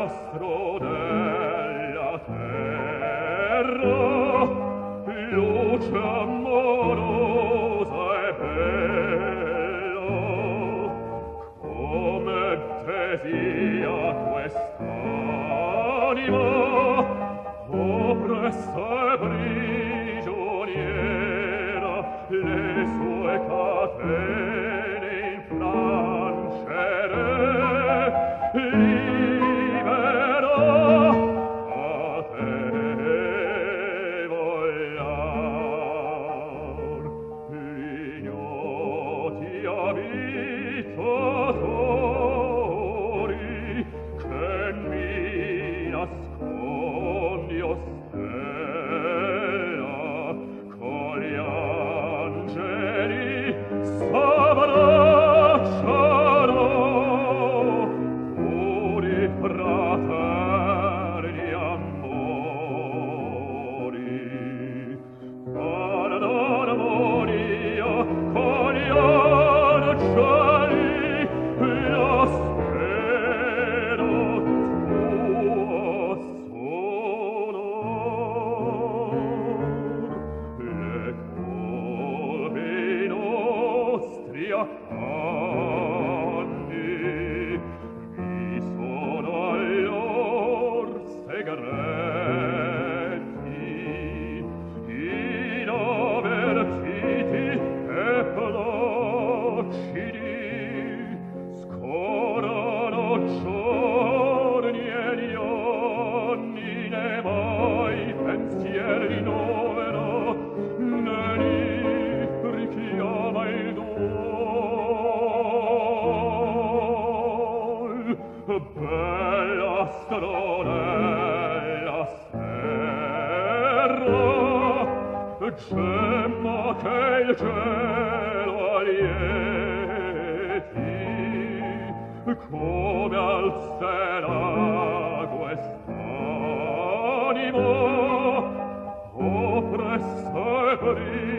astro della terra, luce amorosa e bella, come desia quest'anima, oppressa e prigioniera, le sue catene infrancere, libera a te vogliar. Ignoti abitatori che mi nascondi, o stella, con gli angeli s'abbracciano, puri fraterni amori. Madonna moria, con gli angeli la spero tuo sonor. Le colpi nostri affanni vi sono allor segreti, inavvertiti e placidi, scorrono giorni e gli anni, né mai pensieri rinovera, né li richiama il duol. Bella stronella serra, gemma che il cielo allieti, come alzerà quest'animo oppressa e